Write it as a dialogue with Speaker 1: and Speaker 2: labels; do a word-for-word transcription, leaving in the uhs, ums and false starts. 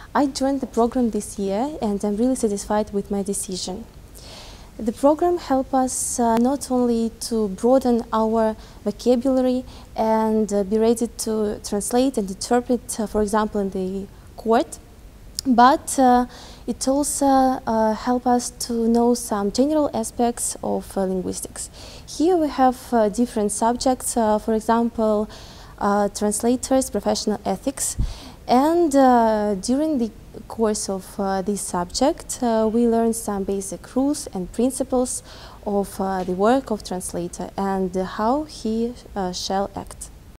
Speaker 1: I joined the program this year and I'm really satisfied with my decision. The program helps us uh, not only to broaden our vocabulary and uh, be ready to translate and interpret, uh, for example, in the court, but uh, it also uh, helps us to know some general aspects of uh, linguistics. Here we have uh, different subjects, uh, for example, uh, translators, professional ethics, and uh, during the course of uh, this subject uh, we learn some basic rules and principles of uh, the work of translator and how he uh, shall act.